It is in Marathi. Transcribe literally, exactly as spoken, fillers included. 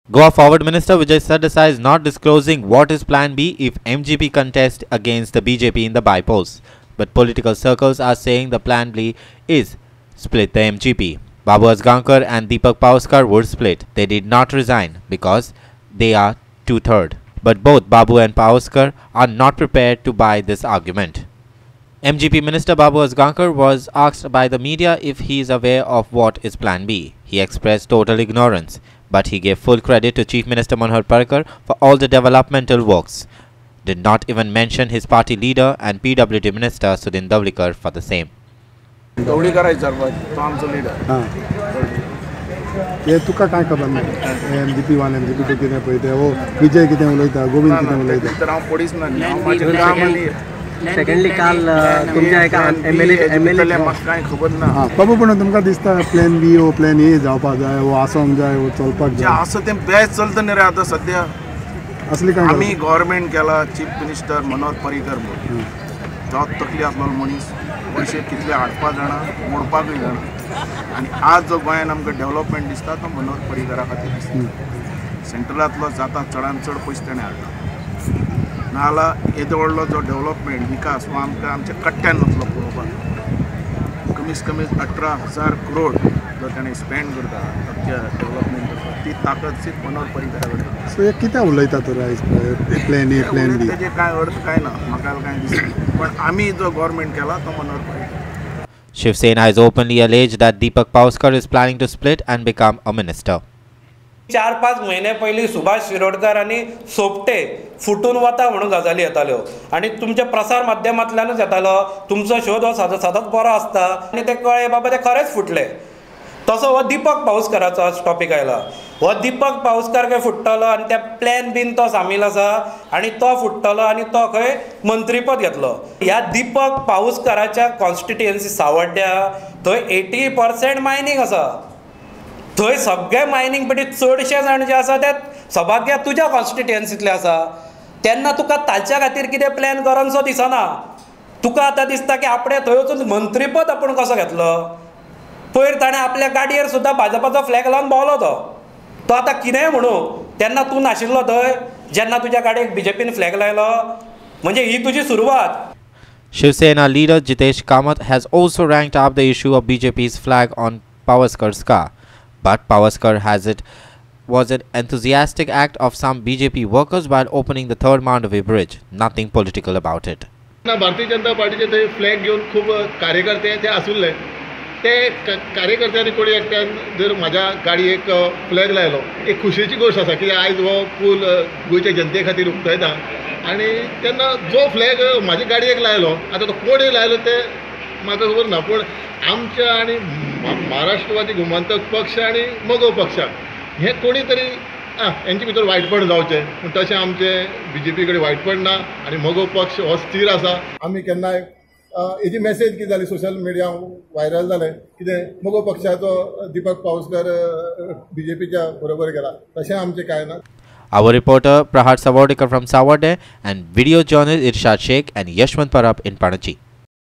Goa Forward Minister Vijay Sardesai is not disclosing what is Plan B if M G P contests against the B J P in the by-polls. But political circles are saying the Plan B is split the M G P. Babu Asgankar and Deepak Pawskar would split. They did not resign because they are two-third. But both Babu and Pawskar are not prepared to buy this argument. M G P Minister Babu Asgankar was asked by the media if he is aware of what is Plan B. He expressed total ignorance, but he gave full credit to Chief Minister Manohar Parrikar for all the developmental works. Did not even mention his party leader and P W D Minister Sudin Davlikar for the same. ये तुका काय खबर नाही एमजीपी वन एमजीपी टू कितें पळयता वो विजय कितें उलयता गोविंद कितें उलयता तर हांव पडीच ना हांव म्हाजें काम आनी सेकंडली काल तुमच्या एका एमएलए एमएलए म्हाका कांय खबर ना हां बाबू पण तुमकां दिसता plan B O plan A जावपाक जाय वो आसोंक जाय वो चलपाक जाय आसा तें बेस्ट चलता न्ही रे आतां सद्या असली काय आमी गव्हर्नमेंट केला चीफ मिनिस्टर मनोहर पर्रीकर म्हणून जावं तकली आसलो मनीस पयशे कितले हाडपाक जाणा मोडपाकूय जाणा आणि आज जो गोंयान आमकां डेव्हलपमेंट दिसता तो मनोहर पर्रीकरा खातीर दिसता सेंट्रलांतलो जाता चडांत चड पयशे ताणें हाडला नाजाल्यार येदो व्हडलो जो डेव्हलपमेंट विकास हो आमकां आमच्या कट्ट्यान वतलो पळोवपाक कमीत कमी अठरा हजार करोड जो ताणें स्पेंड करता आमच्या डेव्हलपमेंट करता ती ताकद सिर्फ मनोहर पर्रीकरा कडेन सो हे कितें उलयता तर आयज प्लॅन ए प्लॅन बी तेजें कांय अर्थ कांय ना म्हाका कांय दिसना पण आमी जो गव्हर्नमेंट केला तो Manohar Parrikar. Shiv Sena has openly alleged that Deepak Pawskar is planning to split and become a minister. चार पाच महिने पयलीं सुभाष शिरोडकर आनी सोपटे फुटून वता म्हणून गजाली येताल्यो आनी तुमच्या प्रसार माध्यमांतल्यानूच येतालो तुमचो शोध हो सदांच सदांच बरो आसता आनी ते कळ्ळे बाबा ते खरेंच फुटले. तसो हो दीपक पावसकाराचो आज टॉपिक आयला. हो दीपक पावसकार खंय फुट्टलो आनी त्या प्लॅन बीन तो सामील आसा आनी तो फुट्टलो आनी तो खंय मंत्रीपद घेतलो. ह्या दीपक पावसकाराच्या कॉन्स्टिट्युएन्सी सावड्ड्या थंय एटी पर्सेंट मायनींग आसा. थंय सगळे मायनींग पेटी चडशे जाण जे आसा ते सभाग्या तुज्या कॉन्स्टिट्युएन्सींतले आसा. तेन्ना तुका ताच्या खातीर कितें प्लॅन करोनसो दिसना. तुका आतां दिसता की आपणे थंय वचून मंत्रीपद आपूण कसो घेतलो. पयर ताणें आपल्या गाडयेर सुद्दां भाजपाचो फ्लॅग लावन भोंवलो तो तो आतां कितेंय म्हणू तेन्ना तूं नाशिल्लो थंय जेन्ना तुज्या गाडयेक बीजेपीन फ्लॅग लायलो म्हणजे ही तुजी सुरवात. Shiv Sena leader Jitesh Kamath has also ranked up the issue of B J P's flag on Pawaskar's car. But Pawskar has it was an enthusiastic act of some B J P workers while opening the third Mandavi bridge. Nothing political about it. Bharatiya Janata पार्टीचे थंय फ्लॅग घेवन खूब कार्यकर्ते ते आसुल्ले ते कार्यकर्त्यांनी कोणी एकट्यान जर म्हाज्या गाडयेक फ्लॅग लायलो एक खुशेची गोश्ट आसा कित्याक आयज हो पूल गोंयच्या जनते खातीर उक्तायता आनी तेन्ना जो फ्लॅग म्हाज्या गाडयेक लायलो आतां तो कोणी लायलो ते म्हाका खबर ना पूण आमच्या आनी महाराष्ट्रवादी गोमंतक पक्ष आनी मगो पक्षाक हें कोणी तरी आं हेंचे भितर वायटपण जावचें पूण तशें आमचें बी जे पी कडेन वायटपण ना आनी मगो पक्ष हो स्थिर आसा. आमी केन्नाय हेजी मेसेज कितें जाली सोशल मिडिया व्हायरल जालें कितें मगो पक्षाचो दीपक पावसकर बीजेपीच्या बरोबर गेला तशें आमचें कांय ना. Our reporter Prahad Savodekar from Sawadde and video journalist Irshad Sheikh and Yashwant Parab in Panaji.